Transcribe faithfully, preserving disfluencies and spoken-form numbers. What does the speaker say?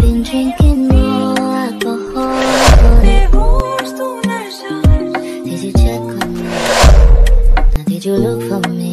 been drinking more alcohol. Did you check on me? Now did you look for me?